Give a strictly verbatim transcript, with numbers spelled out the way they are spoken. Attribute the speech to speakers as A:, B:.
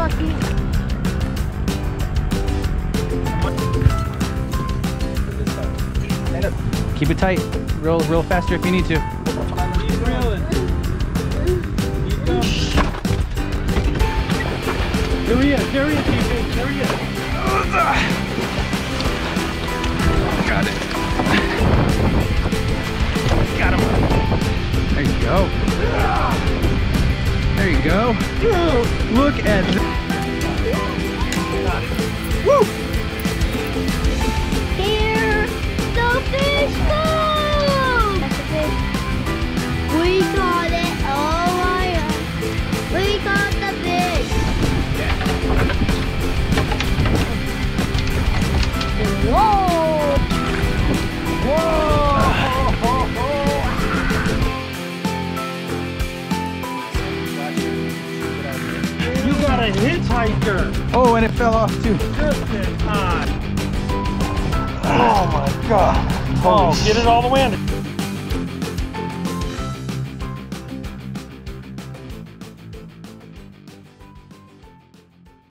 A: lucky.
B: Keep it tight. Roll, roll faster if you need to.
C: Keep reeling. Keep going. Here he is. There he is. There he is.
B: Got it. Got him. There you go. There you go. Look at this. Woo!
A: Here the fish go! That's the fish. We caught it. Oh my god. We caught the fish. Whoa!
C: You got a hitchhiker.
B: Oh, and it fell off too.
C: Good on. Oh my god. Oh, get it all the way in.